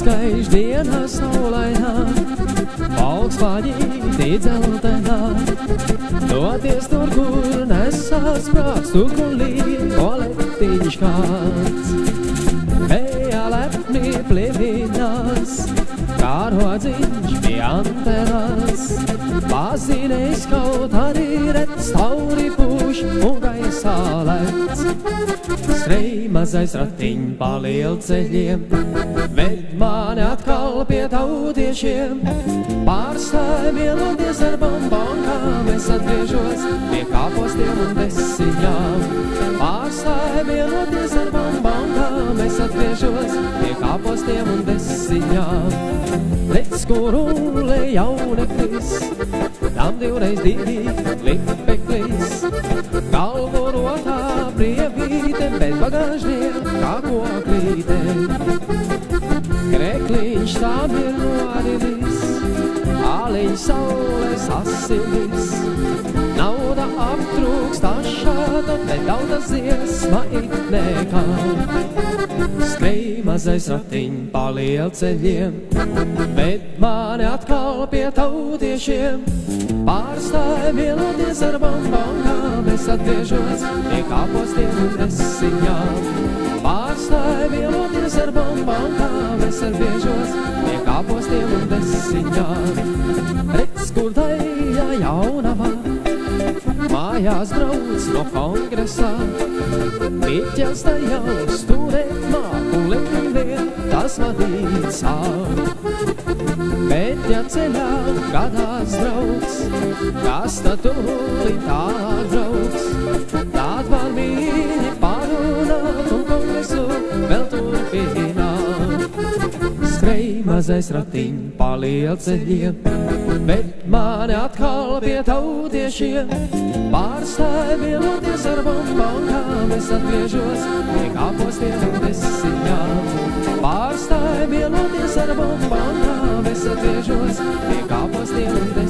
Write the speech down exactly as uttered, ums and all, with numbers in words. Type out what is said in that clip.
Gaiš dienā saulainā, Volkswagenī dzeltenā, doties tur, kur nesās prāts, tur, kur līd kolektīņš kāds. Eja lepni plivinās, kā rodziņš pie antenas, pazinējis kaut arī redz, tauri puš un gaisā lec. Skrēj mazais ratiņ pa lielceļiem, ved mani atkal pie tautiešiem. Pārstāj mieloties ar bombonkām, es atgriežos pie kāpostiem un desiņām. Pārstāj mieloties ar bombonkām, es atgriežos pie kāpostiem un desiņām. Lec kurule jauneklis, tam divreiz divi lipeklis, galvu rotā brievītēm, bez bagāžiem kā koklītēm. Krekliņš tam ir nodilis, āliņ saules asinis, nauda aptrūkst ašāda, bet tautas dziesma it nekā. Skrēj mazais ratiņ pa lielceļiem, ved mani atkal pie tautiešiem. Pārstāj mieloties ar bombonkām, es atgriežos pie kāpostiem un desiņām. Pārstāj mieloties ar bombonkām, es atgriežos pie kāpostiem un desiņām. Redz, kur tajā jaunavā mājās brauc no kongresā, Piķels tajā stūrēt māku lekniem, tas vadīt savu. Bet ja ceļā gadās draugs, kas tad tūlīt tālāk brauks, tād var viņi parunāt un kongresu vēl turpināt. Skrēj mazais ratiņ pa lielceļiem, ved mani atkal pie tautiešiem. Pārstāj mieloties ar bombonkām, es atgriežos pie kāpostiem un desiņām. Pārstāj mieloties ar bombonkām, es atgriežos pie kāpostiem un desiņām.